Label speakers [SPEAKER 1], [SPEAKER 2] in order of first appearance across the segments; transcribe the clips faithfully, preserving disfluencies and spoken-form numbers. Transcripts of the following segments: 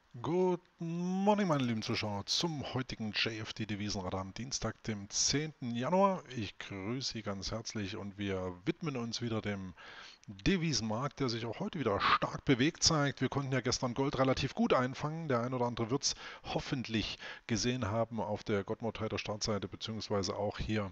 [SPEAKER 1] Good morning, meine lieben Zuschauer, zum heutigen J F D-Devisenradar am Dienstag, dem zehnten Januar. Ich grüße Sie ganz herzlich und wir widmen uns wieder dem Devisenmarkt, der sich auch heute wieder stark bewegt zeigt. Wir konnten ja gestern Gold relativ gut einfangen. Der ein oder andere wird es hoffentlich gesehen haben auf der Godmode Trader Startseite, beziehungsweise auch hier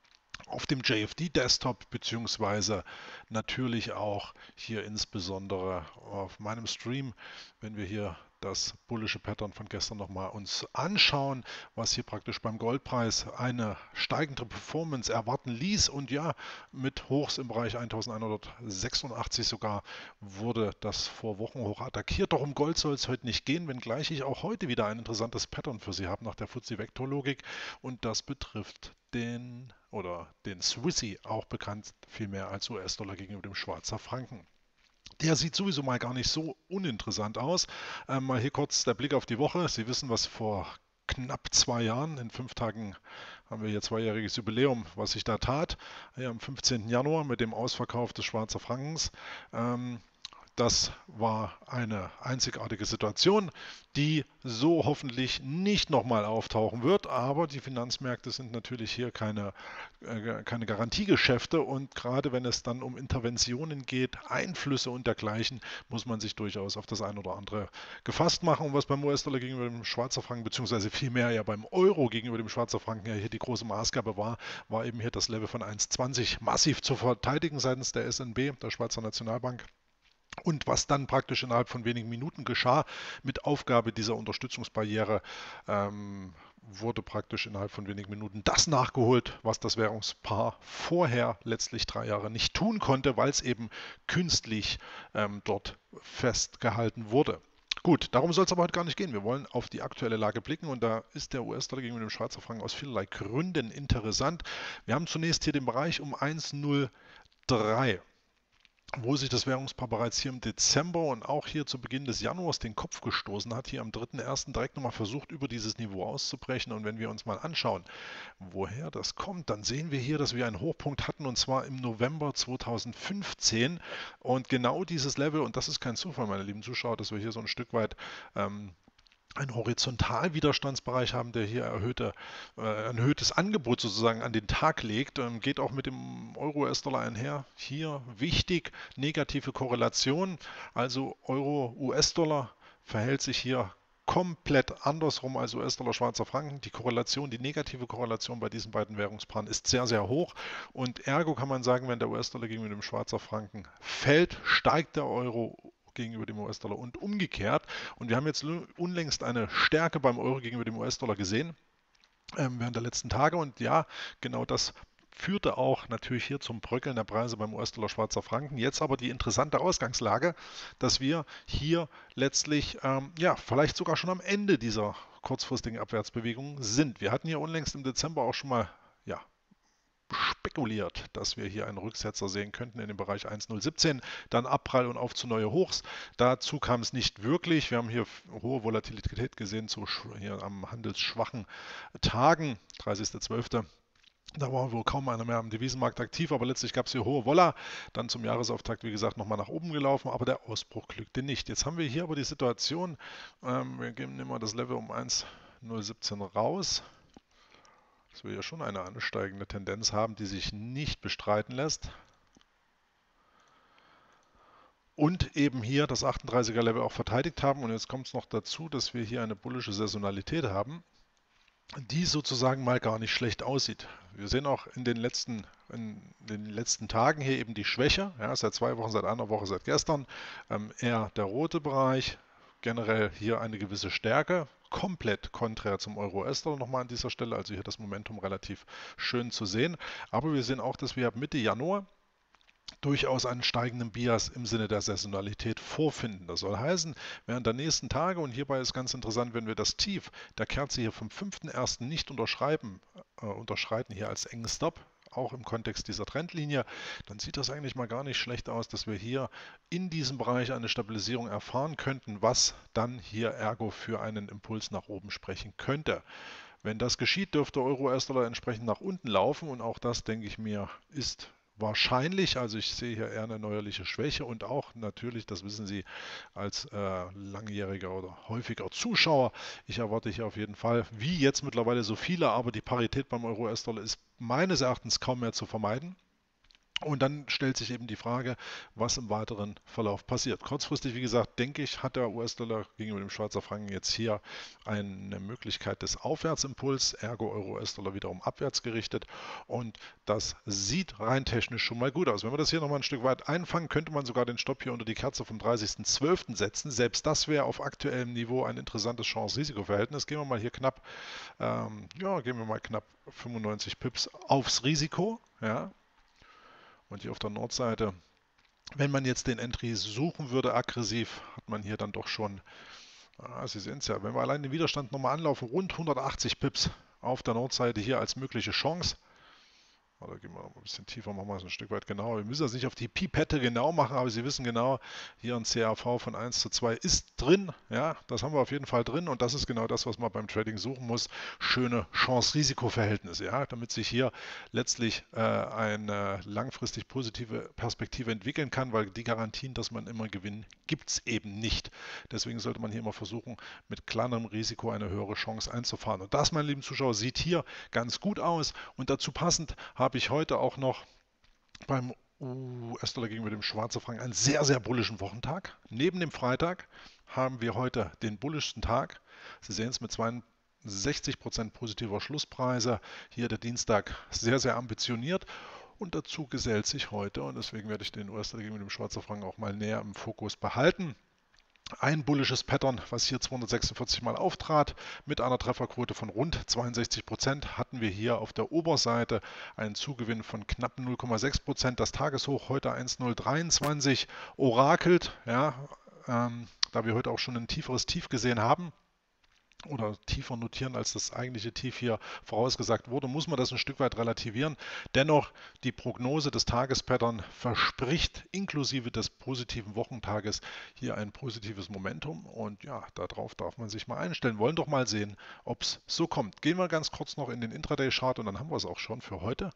[SPEAKER 1] auf dem J F D-Desktop, beziehungsweise natürlich auch hier insbesondere auf meinem Stream, wenn wir hier das bullische Pattern von gestern nochmal uns anschauen, was hier praktisch beim Goldpreis eine steigende Performance erwarten ließ. Und ja, mit Hochs im Bereich eintausendeinhundertsechsundachtzig sogar wurde das vor Wochen hoch attackiert. Doch um Gold soll es heute nicht gehen, wenngleich ich auch heute wieder ein interessantes Pattern für Sie habe nach der F T S E-Vektorlogik. Und das betrifft den oder den Swissy, auch bekannt vielmehr als U S-Dollar gegenüber dem Schweizer Franken. Der sieht sowieso mal gar nicht so uninteressant aus. Ähm, mal hier kurz der Blick auf die Woche. Sie wissen, was vor knapp zwei Jahren, in fünf Tagen haben wir hier zweijähriges Jubiläum, was sich da tat. Hier am fünfzehnten Januar mit dem Ausverkauf des Schweizer Frankens. Ähm, Das war eine einzigartige Situation, die so hoffentlich nicht nochmal auftauchen wird. Aber die Finanzmärkte sind natürlich hier keine, äh, keine Garantiegeschäfte. Und gerade wenn es dann um Interventionen geht, Einflüsse und dergleichen, muss man sich durchaus auf das eine oder andere gefasst machen. Und was beim U S-Dollar gegenüber dem Schweizer Franken, beziehungsweise vielmehr ja beim Euro gegenüber dem Schweizer Franken ja hier die große Maßgabe war, war eben hier das Level von eins Komma zwanzig massiv zu verteidigen seitens der S N B, der Schweizer Nationalbank. Und was dann praktisch innerhalb von wenigen Minuten geschah mit Aufgabe dieser Unterstützungsbarriere, ähm, wurde praktisch innerhalb von wenigen Minuten das nachgeholt, was das Währungspaar vorher letztlich drei Jahre nicht tun konnte, weil es eben künstlich ähm, dort festgehalten wurde. Gut, darum soll es aber heute gar nicht gehen. Wir wollen auf die aktuelle Lage blicken und da ist der U S-Dollar gegenüber dem Schweizer Franken aus vielerlei Gründen interessant. Wir haben zunächst hier den Bereich um eins Komma null drei, wo sich das Währungspaar bereits hier im Dezember und auch hier zu Beginn des Januars den Kopf gestoßen hat, hier am dritten ersten direkt nochmal versucht, über dieses Niveau auszubrechen. Und wenn wir uns mal anschauen, woher das kommt, dann sehen wir hier, dass wir einen Hochpunkt hatten und zwar im November zweitausendfünfzehn. Und genau dieses Level, und das ist kein Zufall, meine lieben Zuschauer, dass wir hier so ein Stück weit ähm, einen Horizontalwiderstandsbereich haben, der hier erhöhte, äh, ein erhöhtes Angebot sozusagen an den Tag legt, ähm, geht auch mit dem Euro-U S-Dollar einher. Hier wichtig, negative Korrelation, also Euro-U S-Dollar verhält sich hier komplett andersrum als U S-Dollar, Schweizer Franken. Die Korrelation, die negative Korrelation bei diesen beiden Währungspaaren ist sehr, sehr hoch. Und ergo kann man sagen, wenn der U S-Dollar gegenüber dem Schweizer Franken fällt, steigt der Euro gegenüber dem U S-Dollar und umgekehrt. Und wir haben jetzt unlängst eine Stärke beim Euro gegenüber dem U S-Dollar gesehen ähm, während der letzten Tage. Und ja, genau das führte auch natürlich hier zum Bröckeln der Preise beim U S-Dollar Schweizer Franken. Jetzt aber die interessante Ausgangslage, dass wir hier letztlich, ähm, ja, vielleicht sogar schon am Ende dieser kurzfristigen Abwärtsbewegung sind. Wir hatten hier unlängst im Dezember auch schon mal, ja, spekuliert, dass wir hier einen Rücksetzer sehen könnten in dem Bereich eins Komma null siebzehn, dann Abprall und auf zu neue Hochs. Dazu kam es nicht wirklich. Wir haben hier hohe Volatilität gesehen zu hier am handelsschwachen Tagen, dreißigster zwölfter Da war wohl kaum einer mehr am Devisenmarkt aktiv, aber letztlich gab es hier hohe Volla. Dann zum Jahresauftakt, wie gesagt, nochmal nach oben gelaufen, aber der Ausbruch glückte nicht. Jetzt haben wir hier aber die Situation, ähm, wir geben immer das Level um eins Komma null siebzehn raus, dass wir hier schon eine ansteigende Tendenz haben, die sich nicht bestreiten lässt. Und eben hier das achtunddreißiger Level auch verteidigt haben. Und jetzt kommt es noch dazu, dass wir hier eine bullische Saisonalität haben, die sozusagen mal gar nicht schlecht aussieht. Wir sehen auch in den letzten, in den letzten Tagen hier eben die Schwäche, ja, seit zwei Wochen, seit einer Woche, seit gestern, ähm, eher der rote Bereich, generell hier eine gewisse Stärke, komplett konträr zum Euro-U S-Dollar nochmal an dieser Stelle, also hier das Momentum relativ schön zu sehen. Aber wir sehen auch, dass wir ab Mitte Januar durchaus einen steigenden Bias im Sinne der Saisonalität vorfinden. Das soll heißen, während der nächsten Tage, und hierbei ist ganz interessant, wenn wir das Tief der Kerze hier vom fünften ersten nicht unterschreiben, äh, unterschreiten hier als engen Stop, auch im Kontext dieser Trendlinie, dann sieht das eigentlich mal gar nicht schlecht aus, dass wir hier in diesem Bereich eine Stabilisierung erfahren könnten, was dann hier ergo für einen Impuls nach oben sprechen könnte. Wenn das geschieht, dürfte Euro-U S-Dollar entsprechend nach unten laufen und auch das, denke ich mir, ist wahrscheinlich. Also ich sehe hier eher eine neuerliche Schwäche und auch natürlich, das wissen Sie als äh, langjähriger oder häufiger Zuschauer, ich erwarte hier auf jeden Fall, wie jetzt mittlerweile so viele, aber die Parität beim Euro-U S-Dollar ist meines Erachtens kaum mehr zu vermeiden. Und dann stellt sich eben die Frage, was im weiteren Verlauf passiert. Kurzfristig, wie gesagt, denke ich, hat der U S-Dollar gegenüber dem Schweizer Franken jetzt hier eine Möglichkeit des Aufwärtsimpuls, ergo Euro-U S-Dollar wiederum abwärts gerichtet. Und das sieht rein technisch schon mal gut aus. Wenn wir das hier nochmal ein Stück weit einfangen, könnte man sogar den Stopp hier unter die Kerze vom dreißigsten zwölften setzen. Selbst das wäre auf aktuellem Niveau ein interessantes Chance-Risiko-Verhältnis. Gehen wir mal hier knapp, ähm, ja, gehen wir mal knapp fünfundneunzig Pips aufs Risiko. Ja, und hier auf der Nordseite, wenn man jetzt den Entry suchen würde, aggressiv, hat man hier dann doch schon, ah, Sie sehen es ja, wenn wir allein den Widerstand nochmal anlaufen, rund hundertachtzig Pips auf der Nordseite hier als mögliche Chance. Oder gehen wir noch ein bisschen tiefer, machen wir es ein Stück weit genauer. Wir müssen das nicht auf die Pipette genau machen, aber Sie wissen genau, hier ein C A V von eins zu zwei ist drin. Ja, das haben wir auf jeden Fall drin und das ist genau das, was man beim Trading suchen muss. Schöne Chance-Risiko-Verhältnisse, ja, damit sich hier letztlich äh, eine langfristig positive Perspektive entwickeln kann, weil die Garantien, dass man immer gewinnt, gibt es eben nicht. Deswegen sollte man hier immer versuchen, mit kleinerem Risiko eine höhere Chance einzufahren. Und das, meine lieben Zuschauer, sieht hier ganz gut aus und dazu passend haben habe ich heute auch noch beim U S-Dollar gegenüber dem Schweizer Franken einen sehr, sehr bullischen Wochentag. Neben dem Freitag haben wir heute den bullischsten Tag. Sie sehen es mit zweiundsechzig Prozent positiver Schlusspreise. Hier der Dienstag sehr, sehr ambitioniert. Und dazu gesellt sich heute, und deswegen werde ich den U S-Dollar gegenüber dem Schweizer Franken auch mal näher im Fokus behalten. Ein bullisches Pattern, was hier zweihundertsechsundvierzig Mal auftrat, mit einer Trefferquote von rund zweiundsechzig Prozent, hatten wir hier auf der Oberseite einen Zugewinn von knapp null Komma sechs Prozent. Das Tageshoch heute eins Komma null dreiundzwanzig orakelt, ja, ähm, da wir heute auch schon ein tieferes Tief gesehen haben. Oder tiefer notieren, als das eigentliche Tief hier vorausgesagt wurde, muss man das ein Stück weit relativieren. Dennoch, die Prognose des Tagespattern verspricht inklusive des positiven Wochentages hier ein positives Momentum. Und ja, darauf darf man sich mal einstellen. Wollen doch mal sehen, ob es so kommt. Gehen wir ganz kurz noch in den Intraday-Chart und dann haben wir es auch schon für heute.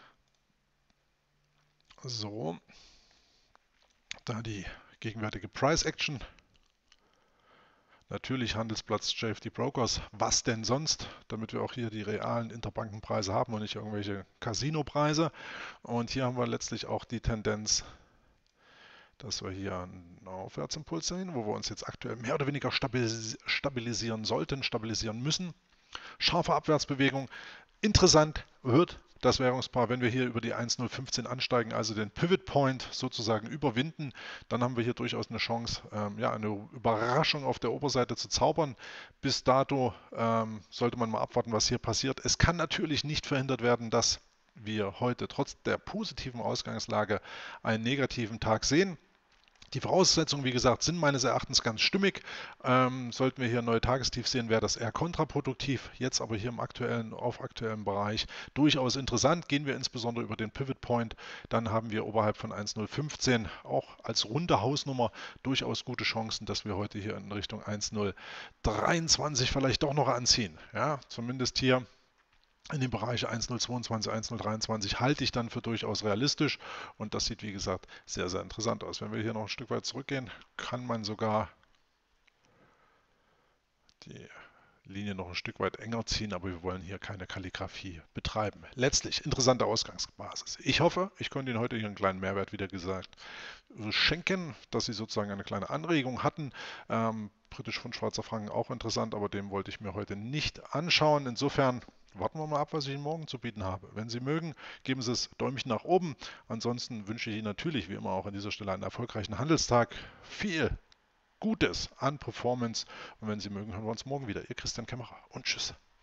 [SPEAKER 1] So, da die gegenwärtige Price-Action. Natürlich Handelsplatz J F D Brokers, was denn sonst, damit wir auch hier die realen Interbankenpreise haben und nicht irgendwelche Casino-Preise. Und hier haben wir letztlich auch die Tendenz, dass wir hier einen Aufwärtsimpuls sehen, wo wir uns jetzt aktuell mehr oder weniger stabilisieren sollten, stabilisieren müssen. Scharfe Abwärtsbewegung. Interessant wird das Währungspaar, wenn wir hier über die eins Komma null fünfzehn ansteigen, also den Pivot Point sozusagen überwinden, dann haben wir hier durchaus eine Chance, ähm, ja, eine Überraschung auf der Oberseite zu zaubern. Bis dato ähm, sollte man mal abwarten, was hier passiert. Es kann natürlich nicht verhindert werden, dass wir heute trotz der positiven Ausgangslage einen negativen Tag sehen. Die Voraussetzungen, wie gesagt, sind meines Erachtens ganz stimmig. Ähm, sollten wir hier neue Tagestief sehen, wäre das eher kontraproduktiv. Jetzt aber hier im aktuellen, auf aktuellem Bereich durchaus interessant. Gehen wir insbesondere über den Pivot Point, dann haben wir oberhalb von eins Komma null fünfzehn auch als runde Hausnummer durchaus gute Chancen, dass wir heute hier in Richtung eins Komma null dreiundzwanzig vielleicht doch noch anziehen. Ja, zumindest hier in dem Bereich eins Komma null zweiundzwanzig, eins Komma null dreiundzwanzig halte ich dann für durchaus realistisch und das sieht wie gesagt sehr, sehr interessant aus. Wenn wir hier noch ein Stück weit zurückgehen, kann man sogar die Linie noch ein Stück weit enger ziehen, aber wir wollen hier keine Kalligrafie betreiben. Letztlich interessante Ausgangsbasis. Ich hoffe, ich konnte Ihnen heute hier einen kleinen Mehrwert, wieder gesagt, schenken, dass Sie sozusagen eine kleine Anregung hatten. Ähm, britisch Pfund Schweizer Franken auch interessant, aber dem wollte ich mir heute nicht anschauen. Insofern warten wir mal ab, was ich Ihnen morgen zu bieten habe. Wenn Sie mögen, geben Sie es Däumchen nach oben. Ansonsten wünsche ich Ihnen natürlich, wie immer auch an dieser Stelle, einen erfolgreichen Handelstag. Viel Gutes an Performance. Und wenn Sie mögen, hören wir uns morgen wieder. Ihr Christian Kämmerer und tschüss.